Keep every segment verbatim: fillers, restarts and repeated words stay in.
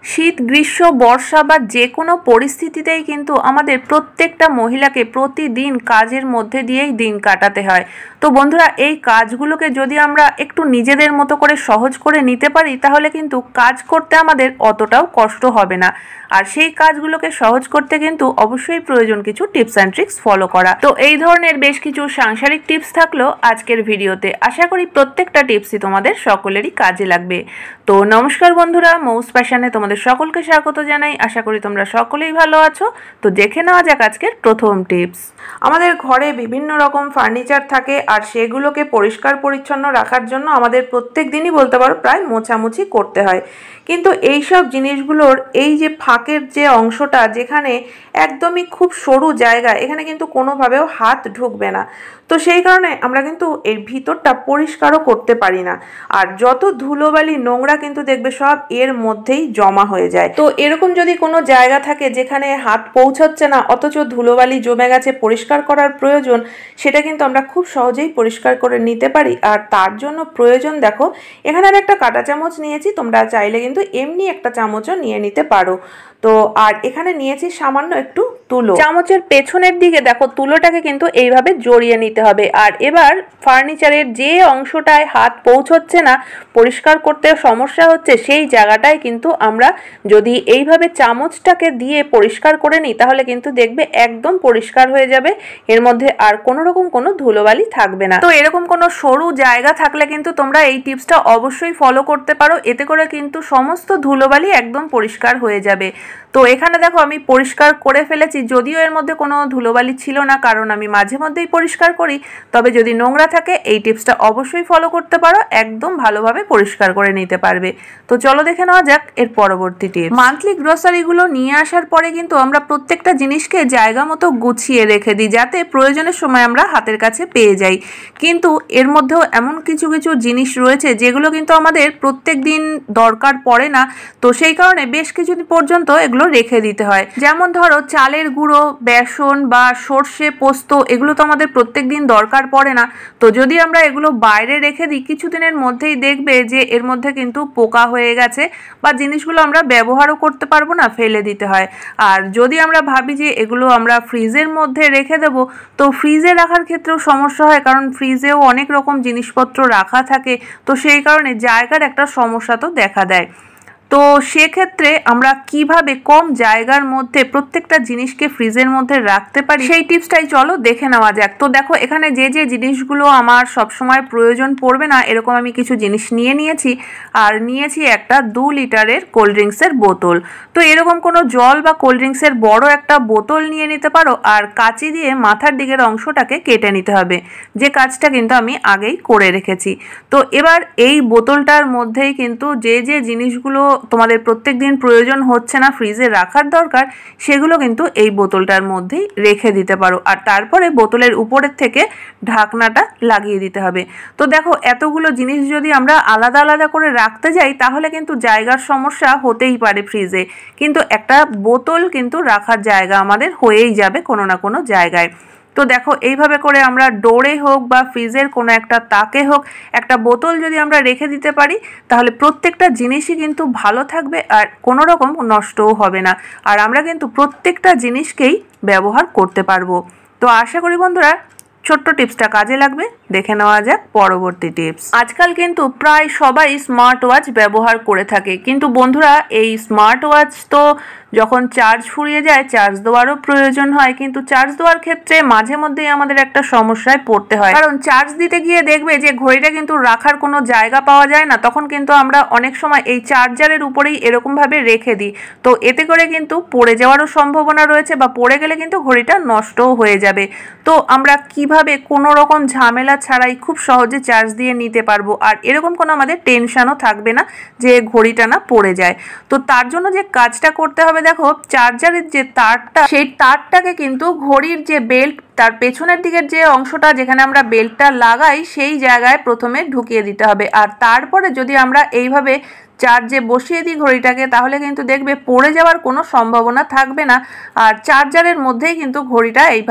শীত গ্রীষ্ম বর্ষা বা যে কোনো পরিস্থিতিতেই কিন্তু আমাদের প্রত্যেকটা মহিলাকে প্রতিদিন কাজের মধ্যে দিয়েই দিন কাটাতে হয়। তো বন্ধুরা, এই কাজগুলোকে যদি আমরা একটু নিজেদের মতো করে সহজ করে নিতে পারি তাহলে কিন্তু কাজ করতে আমাদের অতটাও কষ্ট হবে না। আর সেই কাজগুলোকে সহজ করতে কিন্তু অবশ্যই প্রয়োজন কিছু টিপস অ্যান্ড ট্রিক্স ফলো করা। তো এই ধরনের বেশ কিছু সাংসারিক টিপস থাকলো আজকের ভিডিওতে। আশা করি প্রত্যেকটা টিপসই তোমাদের সকলেরই কাজে লাগবে। তো নমস্কার বন্ধুরা, মৌস প্যাশনে তোমাদের সকলকে স্বাগত জানাই। আশা করি তোমরা সকলেই ভালো আছো। তো দেখে নেওয়া যাক আজকের প্রথম টিপস। আমাদের ঘরে বিভিন্ন রকম ফার্নিচার থাকে আর সেগুলোকে পরিষ্কার পরিচ্ছন্ন রাখার জন্য আমাদের প্রত্যেক দিনই বলতে পারো প্রায় মোছামুছি করতে হয়। কিন্তু এই সব জিনিসগুলোর এই যে ফাঁকের যে অংশটা, যেখানে একদমই খুব সরু জায়গা, এখানে কিন্তু কোনোভাবেও হাত ঢুকবে না। তো সেই কারণে আমরা কিন্তু এর ভিতরটা পরিষ্কারও করতে পারি না। আর যত ধুলোবালি নোংরা কিন্তু দেখবে সব এর মধ্যেই জমা হয়ে যায়। তো এরকম যদি কোনো জায়গা থাকে যেখানে হাত পৌঁছাচ্ছে না অথচ ধুলোবালি জমে গেছে, পরিষ্কার করার প্রয়োজন, সেটা কিন্তু আমরা খুব সহজেই পরিষ্কার করে নিতে পারি। আর তার জন্য প্রয়োজন, দেখো এখানে আমি একটা কাঁটা চামচ নিয়েছি, তোমরা চাইলে কিন্তু এমনি একটা চামচও নিয়ে নিতে পারো। তো আর এখানে নিয়েছি সামান্য একটু তুলো। চামচের পেছনের দিকে দেখো তুলোটাকে কিন্তু এইভাবে জড়িয়ে নিতে হবে। আর এবার ফার্নিচারের যে অংশটায় হাত পৌঁছচ্ছে না, পরিষ্কার করতে সমস্যা হচ্ছে, সেই জায়গাটায় কিন্তু আমরা যদি এইভাবে চামচটাকে দিয়ে পরিষ্কার করে নিই তাহলে কিন্তু দেখবে একদম পরিষ্কার হয়ে যাবে, এর মধ্যে আর কোনো রকম কোনো ধুলোবালি থাকবে না। তো এরকম কোনো সরু জায়গা থাকলে কিন্তু তোমরা এই টিপসটা অবশ্যই ফলো করতে পারো, এতে করে কিন্তু সমস্ত ধুলোবালি একদম পরিষ্কার হয়ে যাবে। তো এখানে দেখো আমি পরিষ্কার করে ফেলেছি, যদিও এর মধ্যে কোনো ধুলোবালি ছিল না, কারণ আমি মাঝে মধ্যেই পরিষ্কার করি। তবে যদি নোংরা থাকে এই টিপসটা অবশ্যই ফলো করতে পারো, একদম ভালোভাবে পরিষ্কার করে নিতে পারবে। তো চলো দেখে নেওয়া যাক এর পরবর্তী টিপস। মান্থলি গ্রোসারিগুলো নিয়ে আসার পরে কিন্তু আমরা প্রত্যেকটা জিনিসকে জায়গা মতো গুছিয়ে রেখে দিই, যাতে প্রয়োজনের সময় আমরা হাতের কাছে পেয়ে যাই। কিন্তু এর মধ্যেও এমন কিছু কিছু জিনিস রয়েছে যেগুলো কিন্তু আমাদের প্রত্যেক দিন দরকার পড়ে না। তো সেই কারণে বেশ কিছুদিন পর্যন্ত এগুলো রেখে দিতে হয়। যেমন ধরো চালের গুঁড়ো, বেসন বা সর্ষে, পোস্ত, এগুলো তো আমাদের প্রত্যেক দিন দরকার পড়ে না। তো যদি আমরা এগুলো বাইরে রেখে দিই কিছুদিনের মধ্যেই দেখবে যে এর মধ্যে কিন্তু পোকা হয়ে গেছে বা জিনিসগুলো আমরা ব্যবহারও করতে পারবো না, ফেলে দিতে হয়। আর যদি আমরা ভাবি যে এগুলো আমরা ফ্রিজের মধ্যে রেখে দেব, তো ফ্রিজে রাখার ক্ষেত্রেও সমস্যা হয়, কারণ ফ্রিজেও অনেক রকম জিনিসপত্র রাখা থাকে। তো সেই কারণে জায়গার একটা সমস্যা তো দেখা দেয়। তো সেক্ষেত্রে আমরা কিভাবে কম জায়গার মধ্যে প্রত্যেকটা জিনিসকে ফ্রিজের মধ্যে রাখতে পারি সেই টিপসটাই চলো দেখে নেওয়া যাক। তো দেখো এখানে যে যে জিনিসগুলো আমার সবসময় প্রয়োজন পড়বে না, এরকম আমি কিছু জিনিস নিয়ে নিয়েছি। আর নিয়েছি একটা দু লিটারের কোল্ড ড্রিঙ্কসের বোতল। তো এরকম কোনো জল বা কোল্ড ড্রিঙ্কসের বড় একটা বোতল নিয়ে নিতে পারো। আর কাঁচি দিয়ে মাথার দিকের অংশটাকে কেটে নিতে হবে, যে কাজটা কিন্তু আমি আগেই করে রেখেছি। তো এবার এই বোতলটার মধ্যেই কিন্তু যে যে জিনিসগুলো তোমাদের প্রত্যেক দিন প্রয়োজন হচ্ছে না ফ্রিজে রাখার দরকার, সেগুলো কিন্তু এই বোতলটার মধ্যেই রেখে দিতে পারো। আর তারপরে বোতলের উপরের থেকে ঢাকনাটা লাগিয়ে দিতে হবে। তো দেখো এতগুলো জিনিস যদি আমরা আলাদা আলাদা করে রাখতে যাই তাহলে কিন্তু জায়গার সমস্যা হতেই পারে ফ্রিজে, কিন্তু একটা বোতল কিন্তু রাখার জায়গা আমাদের হয়েই যাবে কোনো না কোনো জায়গায়। তো দেখো এইভাবে করে আমরা ডোরে হোক বা ফ্রিজের কোনো একটা তাকে হোক একটা বোতল যদি আমরা রেখে দিতে পারি তাহলে প্রত্যেকটা জিনিসই কিন্তু ভালো থাকবে আর কোনো রকম নষ্টও হবে না। আর আমরা কিন্তু প্রত্যেকটা জিনিসকেই ব্যবহার করতে পারবো। তো আশা করি বন্ধুরা ছোট্ট টিপসটা কাজে লাগবে। দেখে নেওয়া যাক পরবর্তী টিপস। আজকাল কিন্তু প্রায় সবাই স্মার্ট ওয়াচ ব্যবহার করে থাকে, কিন্তু বন্ধুরা এই স্মার্ট ওয়াচ তো যখন চার্জ ফুরিয়ে যায় চার্জ দেওয়ারও প্রয়োজন হয়। কিন্তু চার্জ দেওয়ার ক্ষেত্রে মাঝে মধ্যেই আমাদের একটা সমস্যায় পড়তে হয়, কারণ চার্জ দিতে গিয়ে দেখবে যে ঘড়িটা কিন্তু রাখার কোনো জায়গা পাওয়া যায় না। তখন কিন্তু আমরা অনেক সময় এই চার্জারের উপরেই এরকমভাবে রেখে দিই। তো এতে করে কিন্তু পড়ে যাওয়ারও সম্ভাবনা রয়েছে, বা পড়ে গেলে কিন্তু ঘড়িটা নষ্টও হয়ে যাবে। তো আমরা কিভাবে কোনো রকম ঝামেলা ছাড়াই খুব সহজে চার্জ দিয়ে নিতে পারবো, আর এরকম কোনো আমাদের টেনশনও থাকবে না যে ঘড়িটা না পড়ে যায়। তো তার জন্য যে কাজটা করতে হবে, দেখো চার্জারের যে তারটা, সেই তারটাকে কিন্তু ঘড়ির যে বেল্ট তার পেছনের দিকের যে অংশটা যেখানে আমরা বেল্টটা লাগাই সেই জায়গায় প্রথমে ঢুকিয়ে দিতে হবে। আর তারপরে যদি আমরা এইভাবে চার্জে বসিয়ে দিই ঘড়িটাকে তাহলে কিন্তু দেখবে পড়ে যাওয়ার কোনো সম্ভাবনা থাকবে না। আর চার্জারের মধ্যেই কিন্তু ঘড়িটা এইভাবে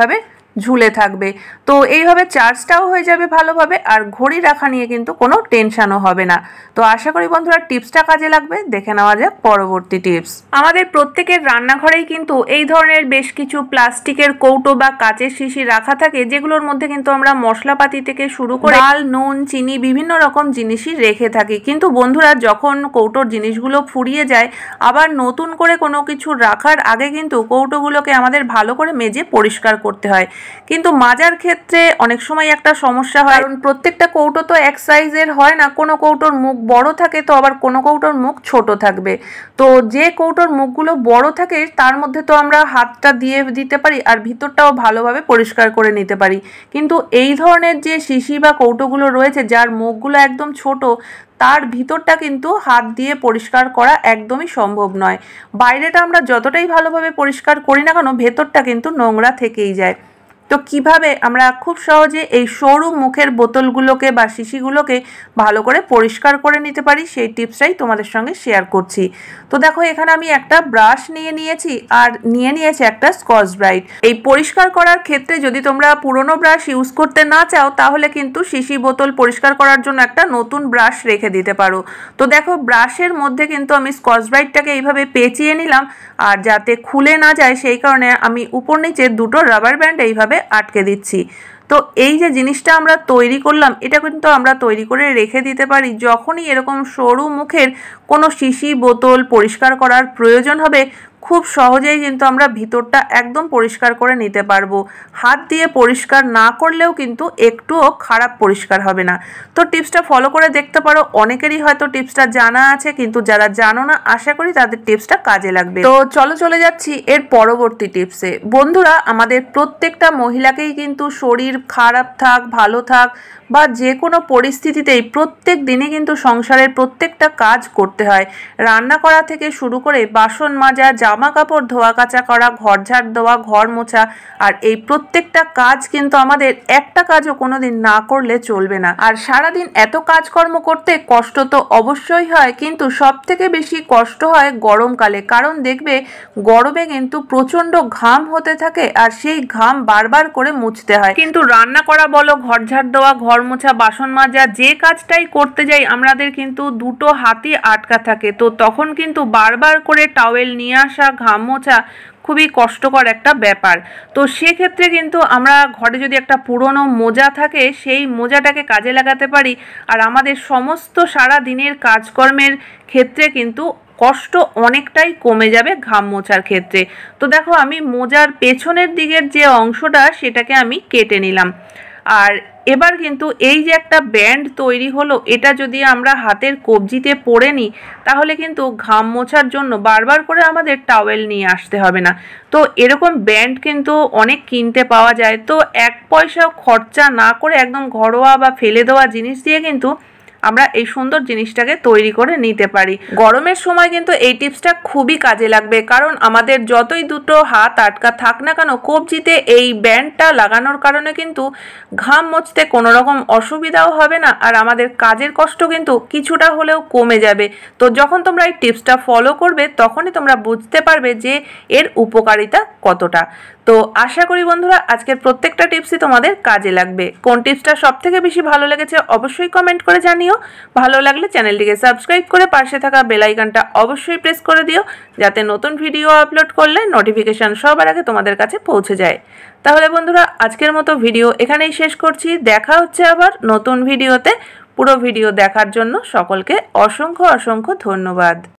ঝুলে থাকবে। তো এইভাবে চার্জটাও হয়ে যাবে ভালোভাবে, আর ঘড়ি রাখা নিয়ে কিন্তু কোনো টেনশনও হবে না। তো আশা করি বন্ধুরা টিপসটা কাজে লাগবে। দেখে নেওয়া যাক পরবর্তী টিপস। আমাদের প্রত্যেকের রান্নাঘরেই কিন্তু এই ধরনের বেশ কিছু প্লাস্টিকের কৌটো বা কাচের শিশি রাখা থাকে, যেগুলোর মধ্যে কিন্তু আমরা মশলাপাতি থেকে শুরু করে ডাল, নুন, চিনি বিভিন্ন রকম জিনিসই রেখে থাকি। কিন্তু বন্ধুরা যখন কৌটোর জিনিসগুলো ফুরিয়ে যায়, আবার নতুন করে কোনো কিছু রাখার আগে কিন্তু কৌটোগুলোকে আমাদের ভালো করে মেজে পরিষ্কার করতে হয়। কিন্তু মাজার ক্ষেত্রে অনেক সময় একটা সমস্যা হয়, কারণ প্রত্যেকটা কৌটো তো এক সাইজের হয় না। কোনো কৌটোর মুখ বড় থাকে, তো আবার কোনো কৌটোর মুখ ছোট থাকবে। তো যে কৌটোর মুখগুলো বড় থাকে তার মধ্যে তো আমরা হাতটা দিয়ে দিতে পারি আর ভিতরটাও ভালোভাবে পরিষ্কার করে নিতে পারি। কিন্তু এই ধরনের যে শিশি বা কৌটোগুলো রয়েছে যার মুখগুলো একদম ছোট, তার ভিতরটা কিন্তু হাত দিয়ে পরিষ্কার করা একদমই সম্ভব নয়। বাইরেটা আমরা যতটাই ভালোভাবে পরিষ্কার করি না কেন, ভেতরটা কিন্তু নোংরা থেকেই যায়। তো কিভাবে আমরা খুব সহজে এই সরু মুখের বোতলগুলোকে বা শিশিগুলোকে ভালো করে পরিষ্কার করে নিতে পারি, সেই টিপসটাই তোমাদের সঙ্গে শেয়ার করছি। তো দেখো এখানে আমি একটা ব্রাশ নিয়ে নিয়েছি আর নিয়ে নিয়েছি একটা স্কচ ব্রাইট। এই পরিষ্কার করার ক্ষেত্রে যদি তোমরা পুরনো ব্রাশ ইউজ করতে না চাও, তাহলে কিন্তু শিশি বোতল পরিষ্কার করার জন্য একটা নতুন ব্রাশ রেখে দিতে পারো। তো দেখো ব্রাশের মধ্যে কিন্তু আমি স্কচ ব্রাইটটাকে এইভাবে পেঁচিয়ে নিলাম, আর যাতে খুলে না যায় সেই কারণে আমি উপর নিচে দুটো রাবার ব্যান্ড এইভাবে আটকে দিচ্ছি। তো এই যে জিনিসটা আমরা তৈরি করলাম, এটা কিন্তু আমরা তৈরি করে রেখে দিতে পারি। যখনই এরকম সরু মুখের কোনো শিশি বোতল পরিষ্কার করার প্রয়োজন হবে, খুব সহজেই কিন্তু আমরা ভিতরটা একদম পরিষ্কার করে নিতে পারবো। হাত দিয়ে পরিষ্কার না করলেও কিন্তু একটুও খারাপ পরিষ্কার হবে না। তো টিপসটা ফলো করে দেখতে পারো। অনেকেরই হয়তো টিপসটা জানা আছে, কিন্তু যারা জানো না, আশা করি তাদের টিপসটা কাজে লাগবে। তো চলো চলে যাচ্ছি এর পরবর্তী টিপসে। বন্ধুরা আমাদের প্রত্যেকটা মহিলাকেই কিন্তু শরীর খারাপ থাক, ভালো থাক বা যে কোনো পরিস্থিতিতেই প্রত্যেক দিনই কিন্তু সংসারের প্রত্যেকটা কাজ করতে হয়। রান্না করা থেকে শুরু করে বাসন মাজা, জামা কাপড় ধোয়া কাচা করা, ঘর ঝাড় দেওয়া, ঘর মোছা, আর এই প্রত্যেকটা কাজ কিন্তু আমাদের একটা কাজও কোনোদিন না করলে চলবে না। আর সারাদিন এত কাজকর্ম করতে কষ্ট তো অবশ্যই হয়, কিন্তু সব থেকে বেশি কষ্ট হয় গরমকালে। কারণ দেখবে গরমে কিন্তু প্রচন্ড ঘাম হতে থাকে, আর সেই ঘাম বারবার করে মুছতে হয়। কিন্তু রান্না করা বলো, ঘর ঝাড় দেওয়া, ঘর মোছা, বাসন মাজা, যে কাজটাই করতে যাই আমাদের কিন্তু দুটো হাতই আটকা থাকে। তো তখন কিন্তু বারবার করে টাওয়েল নিয়ে আসা, ঘাম মোছা খুবই কষ্টকর একটা ব্যাপার। তো সেক্ষেত্রে কিন্তু আমরা ঘরে যদি একটা পুরনো মোজা থাকে, সেই মোজাটাকে কাজে লাগাতে পারি, আর আমাদের সমস্ত সারা দিনের কাজকর্মের ক্ষেত্রে কিন্তু কষ্ট অনেকটাই কমে যাবে ঘাম মোছার ক্ষেত্রে। তো দেখো আমি মোজার পেছনের দিকের যে অংশটা, সেটাকে আমি কেটে নিলাম। আর এবার কিন্তু এই যে একটা ব্যান্ড তৈরি হলো, এটা যদি আমরা হাতের কবজিতে পরে নিই, তাহলে কিন্তু ঘাম মোছার জন্য বারবার করে আমাদের টাওয়েল নিয়ে আসতে হবে না। তো এরকম ব্যান্ড কিন্তু অনেক কিনতে পাওয়া যায়। তো এক পয়সাও খরচা না করে একদম ঘরোয়া বা ফেলে দেওয়া জিনিস দিয়ে কিন্তু আমরা এই সুন্দর জিনিসটাকে তৈরি করে নিতে পারি। গরমের সময় কিন্তু এই টিপসটা খুবই কাজে লাগবে, কারণ আমাদের যতই দুটো হাত আটকা থাক না কেন, কবজিতে এই ব্যান্ডটা লাগানোর কারণে কিন্তু ঘাম মুছতে কোনো রকম অসুবিধাও হবে না, আর আমাদের কাজের কষ্ট কিন্তু কিছুটা হলেও কমে যাবে। তো যখন তোমরা এই টিপসটা ফলো করবে, তখনই তোমরা বুঝতে পারবে যে এর উপকারিতা কতটা। তো আশা করি বন্ধুরা আজকের প্রত্যেকটা টিপসই তোমাদের কাজে লাগবে। কোন টিপসটা সব থেকে বেশি ভালো লেগেছে অবশ্যই কমেন্ট করে জানিও। ভালো লাগলে চ্যানেলটিকে সাবস্ক্রাইব করে পাশে থাকা বেল আইকনটা অবশ্যই প্রেস করে দিও, যাতে নতুন ভিডিও আপলোড করলে নোটিফিকেশন সবার আগে তোমাদের কাছে পৌঁছে যায়। তাহলে বন্ধুরা আজকের মতো ভিডিও এখানেই শেষ করছি। দেখা হচ্ছে আবার নতুন ভিডিওতে। পুরো ভিডিও দেখার জন্য সকলকে অসংখ্য অসংখ্য ধন্যবাদ।